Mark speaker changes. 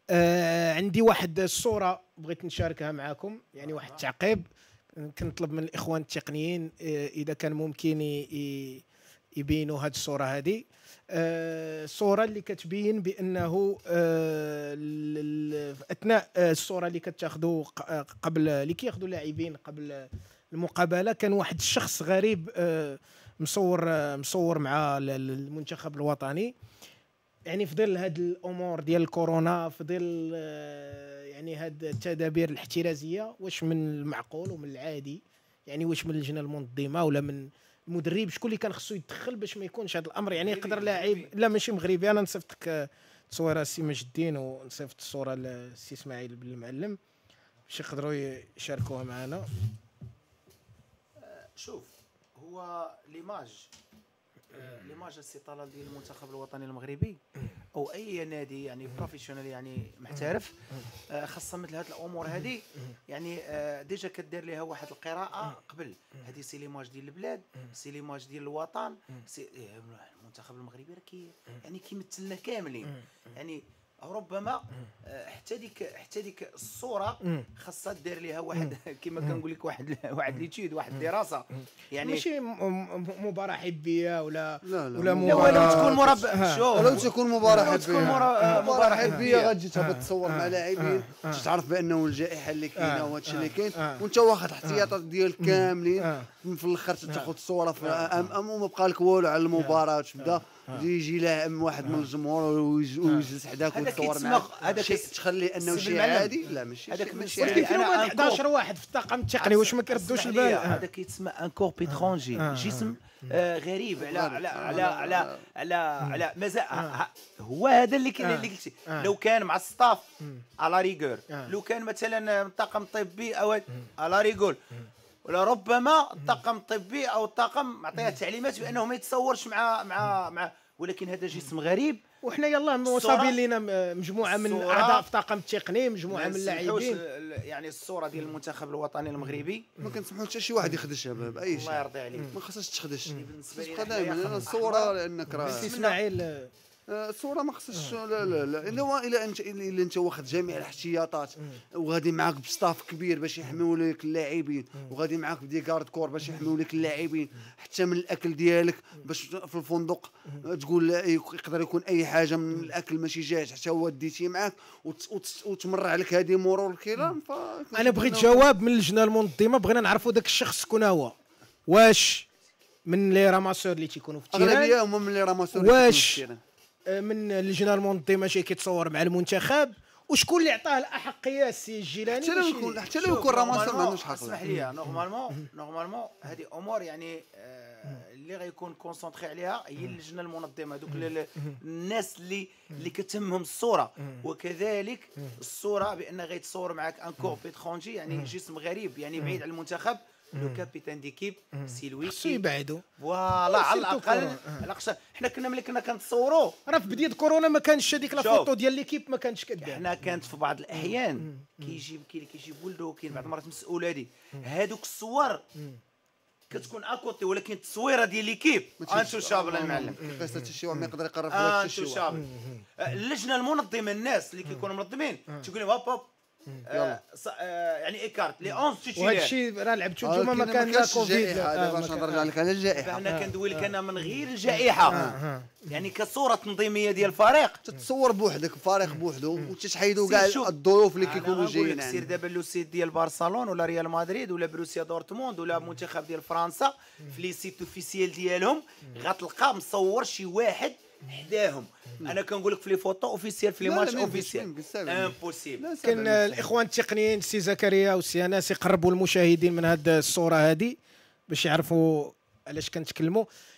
Speaker 1: عندي واحد الصوره بغيت نشاركها معكم، يعني واحد التعقيب. كنطلب من الاخوان التقنيين اذا كان ممكن يبينوا هذه الصوره هذه. الصوره اللي كتبين بانه اثناء الصوره اللي كتاخذوا قبل اللي كياخذوا لاعبين قبل المقابله، كان واحد الشخص غريب مصور مع المنتخب الوطني. يعني في ظل هاد الامور ديال الكورونا، في ظل يعني هاد التدابير الاحترازيه، واش من المعقول ومن العادي، يعني واش من اللجنه المنظمه ولا من المدرب، شكون اللي كان خصو يتدخل باش ما يكونش هذا الامر؟ يعني يقدر لاعب، لا ماشي مغربي، انا نصيفطك تصويره السي مجد الدين ونصيفط الصوره للسي اسماعيل بن المعلم باش يقدروا يشاركوها معنا.
Speaker 2: شوف، هو ليماج السي طلال ديال المنتخب الوطني المغربي او اي نادي يعني بروفيسيونيل يعني محترف، خاصه مثل هذه الامور هذه يعني ديجا كدير ليها واحد القراءه قبل. هذه سي ليماج ديال البلاد، سي ليماج ديال الوطن، سي المنتخب المغربي راه يعني كيمثلنا كاملين. يعني ربما حتى ديك الصوره خاصها دير ليها واحد كما كنقول لك واحد ليتيود، واحد الدراسه. يعني
Speaker 1: ماشي مباراه حبيه ولا
Speaker 2: مباراه،
Speaker 3: لو تكون مباراه حبيه غادي
Speaker 2: تهبط
Speaker 3: تصور مع لاعبين تعرف بانه الجائحه اللي كاينه وهذا الشيء اللي كاين، وانت واخد احتياطات ديالك كاملين، في الاخر تاخذ الصوره وما بقى لك والو على المباراه. تبدا يجي لاعب واحد من الجمهور ويجلس حداك ويتصور معاك، هذا تخلي انه شيء عادي. لا ماشي
Speaker 1: ولكن فيهم 11 واحد في الطاقم التقني، واش ما كيردوش البال؟
Speaker 2: هذا كيتسمى ان كور بيترونجي، جسم غريب على مازال. هو هذا اللي قلتي. لو كان مع الستاف على ريغور، لو كان مثلا الطاقم الطبي او على ريغول، ولا ربما الطاقم الطبي او الطاقم معطيها تعليمات بانه ما يتصورش مع ولكن هذا جسم غريب.
Speaker 1: وحنا يلاه مصابين لنا مجموعه من اعضاء في الطاقم التقني، مجموعه من اللاعبين.
Speaker 2: يعني الصوره ديال المنتخب الوطني المغربي
Speaker 3: ما كنسمحوا حتى شي واحد يخدشها باي شيء.
Speaker 2: الله يرضي عليك،
Speaker 3: ما خصهاش تخدش.
Speaker 2: بالنسبه لي
Speaker 3: دائما انا الصوره لانك راه
Speaker 1: اسماعيل
Speaker 3: الصوره ما خصهاش. لا الا انت واخد جميع الاحتياطات وغادي معاك بستاف كبير باش يحميو لك اللاعبين، وغادي معاك بدي كارد كور باش يحميو لك اللاعبين، حتى من الاكل ديالك باش في الفندق تقول يقدر يكون اي حاجه من الاكل ماشي جاهز حتى هو ديتيه معاك وتمرع لك هذه مرور الكرام.
Speaker 1: انا بغيت جواب من اللجنه المنظمه، بغينا نعرفوا داك الشخص شكون هو. واش من لي راماسور اللي تيكونوا في التيران؟
Speaker 3: اغلبيه هما من لي راماسور.
Speaker 1: واش من اللجنه المنظمه شي كيتصور مع المنتخب؟ وشكون اللي عطاه الاحقيه؟ السي الجيلاني؟
Speaker 3: حتى لو يكون راماسور ما عندوش حق.
Speaker 2: اسمح لي، نورمالمون هذه امور يعني اللي غيكون كونسونطري عليها هي اللجنه المنظمه، دوك الناس اللي كتهمهم الصوره، وكذلك الصوره بان غيتصور معك ان كور بيترونجي، يعني جسم غريب يعني بعيد عن المنتخب. لو كابيتان ديكيب سي لوي
Speaker 1: خصو يبعدوا
Speaker 2: فوالا على الاقل. حنا كنا ملي كنا كنتصوروا
Speaker 1: راه في بدايه كورونا ما كانش هذيك لا فوتو ديال ليكيب ما كانتش كدير.
Speaker 2: حنا كانت في بعض الاحيان كاين اللي كيجيب ولده، كاين بعض المرات مسؤول هذه هذوك الصور كتكون اكوتي، ولكن التصويره ديال ليكيب انتو شابل المعلم
Speaker 3: كيفاش حتى شي واحد ما يقدر يقرب
Speaker 2: لك حتى شي واحد. اللجنه المنظمه الناس اللي كيكونوا منظمين تقول لهم هوب يعني ايكارت لي 11 تيتيلير.
Speaker 1: وهذا الشيء راه لعبتوا نتوما ما كان لا كوفيد.
Speaker 3: باش نرجع لك على الجائحه،
Speaker 2: انا كندوي لك انا من غير الجائحه. يعني كصوره تنظيميه ديال الفريق
Speaker 3: تتصور بوحدك، فريق بوحدو وتتحيدوا كاع الظروف اللي كيكونوا جايين.
Speaker 2: سير دابا لو سيت ديال برشلونه ولا ريال مدريد ولا بروسيا دورتموند ولا المنتخب ديال فرنسا، في لي سيت اوفيسيال ديالهم غتلقى مصور شي واحد حداهم. انا كنقول لك في لي فوتو اوفيسيال في لي ماتش اوفيسيال امبوسيبل.
Speaker 1: كان الاخوان التقنيين السي زكريا والسي انس يقربوا المشاهدين من هذه الصوره هذه باش يعرفوا علاش كنتكلموا.